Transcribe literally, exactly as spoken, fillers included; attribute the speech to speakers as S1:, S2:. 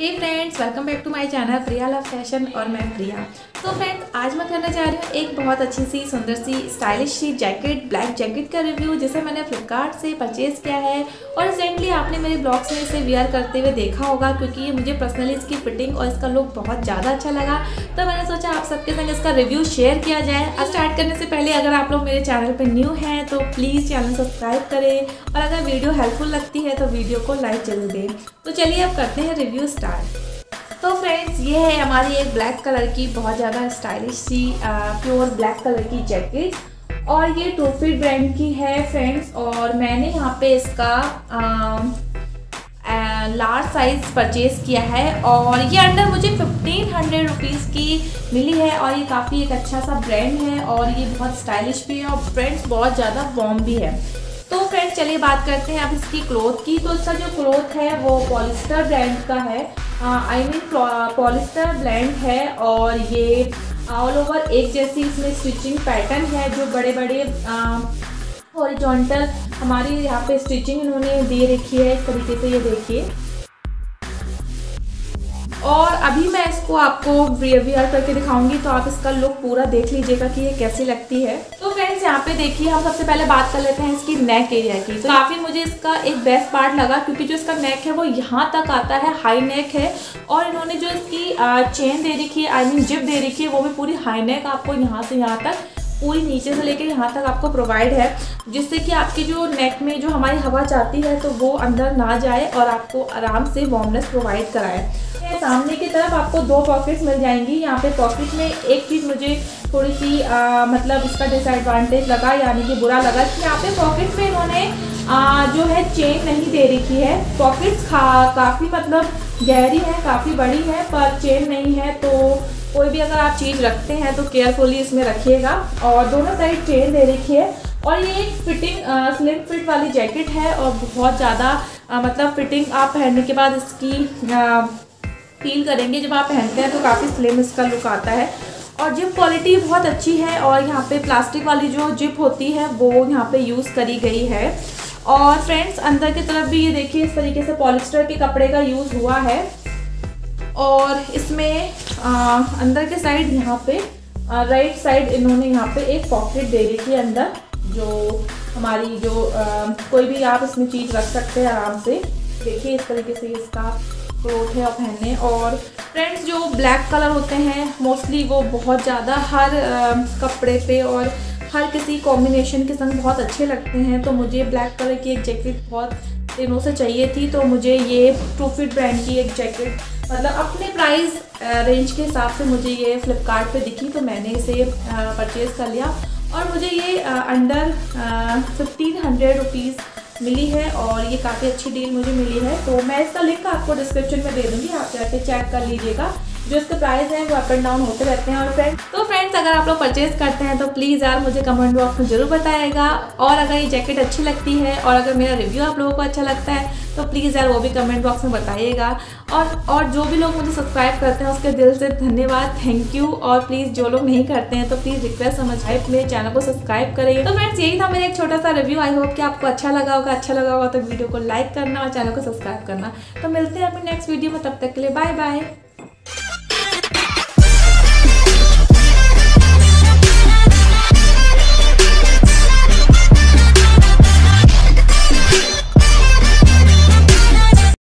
S1: Hey friends, welcome back to my channel Priya love fashion और मैं प्रिया। तो फ्रेंड्स, आज मैं करने जा रही हूँ एक बहुत अच्छी सी सुंदर सी स्टाइलिश सी जैकेट, ब्लैक जैकेट का रिव्यू, जिसे मैंने फ्लिपकार्ट से परचेज़ किया है। और रिसेंटली आपने मेरे ब्लॉग्स में इसे वेयर करते हुए देखा होगा, क्योंकि ये मुझे पर्सनली इसकी फिटिंग और इसका लुक बहुत ज़्यादा अच्छा लगा। तो मैंने सोचा आप सबके संग इसका रिव्यू शेयर किया जाए। अब स्टार्ट करने से पहले अगर आप लोग मेरे चैनल पर न्यू हैं तो प्लीज़ चैनल सब्सक्राइब करें, और अगर वीडियो हेल्पफुल लगती है तो वीडियो को लाइक जरूर दें। तो चलिए अब करते हैं रिव्यू स्टार्ट। तो फ्रेंड्स, ये है हमारी एक ब्लैक कलर की बहुत ज़्यादा स्टाइलिश सी प्योर ब्लैक कलर की जैकेट, और ये टू फीट ब्रांड की है फ्रेंड्स। और मैंने यहाँ पे इसका लार्ज साइज परचेज़ किया है, और ये अंडर मुझे फिफ्टीन हंड्रेड रुपीज़ की मिली है। और ये काफ़ी एक अच्छा सा ब्रांड है, और ये बहुत स्टाइलिश भी है, और फ्रेंड्स बहुत ज़्यादा वार्म भी है। तो फ्रेंड्स, चलिए बात करते हैं अब इसकी क्लॉथ की। तो इसका जो क्लॉथ है वो पॉलिस्टर ब्रांड का है, आई मीन पॉलिस्टर ब्रांड है। और ये ऑल ओवर एक जैसी इसमें स्टिचिंग पैटर्न है, जो बड़े बड़े हॉरिजॉन्टल हमारी यहाँ पे स्टिचिंग इन्होंने दे रखी है इस तरीके से, ये देखिए। और अभी मैं इसको आपको वियर करके दिखाऊंगी, तो आप इसका लुक पूरा देख लीजिएगा कि ये कैसी लगती है। तो फ्रेंड्स, यहाँ पे देखिए, हम सबसे पहले बात कर लेते हैं इसकी नेक एरिया की। तो काफ़ी मुझे इसका एक बेस्ट पार्ट लगा, क्योंकि जो इसका नेक है वो यहाँ तक आता है, हाई नेक है। और इन्होंने जो इसकी चेन दे रखी है, आई मीन जिप दे रखी है, वो भी पूरी हाई नेक आपको यहाँ से यहाँ तक, पूरी नीचे से लेकर यहाँ तक आपको प्रोवाइड है, जिससे कि आपकी जो नेक में जो हमारी हवा जाती है तो वो अंदर ना जाए और आपको आराम से वार्मनेस प्रोवाइड कराए। सामने की तरफ आपको दो पॉकेट्स मिल जाएंगी। यहाँ पे पॉकेट में एक चीज़ मुझे थोड़ी सी आ, मतलब इसका डिसएडवांटेज लगा, यानी कि बुरा लगा कि यहाँ पे पॉकेट में इन्होंने आ, जो है चेन नहीं दे रखी है। पॉकेट्स खा काफ़ी मतलब गहरी है, काफ़ी बड़ी है, पर चेन नहीं है। तो कोई भी अगर आप चीज़ रखते हैं तो केयरफुली इसमें रखिएगा। और दोनों साइड चेन दे रखी है, और ये एक फिटिंग स्लिम फिट वाली जैकेट है, और बहुत ज़्यादा मतलब फिटिंग आप पहनने के बाद इसकी आ, फील करेंगे। जब आप पहनते हैं तो काफ़ी स्लिम इसका लुक आता है, और जिप क्वालिटी बहुत अच्छी है। और यहाँ पे प्लास्टिक वाली जो जिप होती है वो यहाँ पे यूज़ करी गई है। और फ्रेंड्स, अंदर की तरफ भी ये देखिए, इस तरीके से पॉलिस्टर के कपड़े का यूज़ हुआ है। और इसमें आ, अंदर के साइड यहाँ पे आ, राइट साइड इन्होंने यहाँ पे एक पॉकेट दे रखी है अंदर, जो हमारी जो आ, कोई भी आप इसमें चीज़ रख सकते हैं आराम से। देखिए इस तरीके से इसका क्लॉथ है और पहनने। और फ्रेंड्स, जो ब्लैक कलर होते हैं मोस्टली वो बहुत ज़्यादा हर आ, कपड़े पे और हर किसी कॉम्बिनेशन के संग बहुत अच्छे लगते हैं। तो मुझे ब्लैक कलर की एक जैकेट बहुत दिनों से चाहिए थी, तो मुझे ये टू फीट ब्रांड की एक जैकेट मतलब अपने प्राइस रेंज के हिसाब से मुझे ये फ्लिपकार्ट पे दिखी, तो मैंने इसे परचेज़ कर लिया। और मुझे ये अंडर फिफ्टीन हंड्रेड रुपीज़ मिली है, और ये काफ़ी अच्छी डील मुझे मिली है। तो मैं इसका लिंक आपको डिस्क्रिप्शन में दे दूँगी, आप जाके चेक कर लीजिएगा। जो इसके प्राइस हैं वो अप एंड डाउन होते रहते हैं। और फ्रेंड्स तो फ्रेंड्स अगर आप लोग परचेज़ करते हैं तो प्लीज़ यार मुझे कमेंट बॉक्स में ज़रूर बताइएगा। और अगर ये जैकेट अच्छी लगती है, और अगर मेरा रिव्यू आप लोगों को अच्छा लगता है, तो प्लीज़ यार वो भी कमेंट बॉक्स में बताइएगा। और और जो भी लोग मुझे सब्सक्राइब करते हैं उसके दिल से धन्यवाद, थैंक यू। और प्लीज़ जो लोग नहीं करते हैं तो प्लीज़ रिक्वेस्ट समझिए, मेरे चैनल को सब्सक्राइब करिए। तो फ्रेंड्स, यही था मेरा एक छोटा सा रिव्यू। आई होप कि आपको अच्छा लगा होगा। अच्छा लगा होगा तो वीडियो को लाइक करना और चैनल को सब्सक्राइब करना। तो मिलते हैं अपने नेक्स्ट वीडियो में, तब तक के लिए बाय बाय।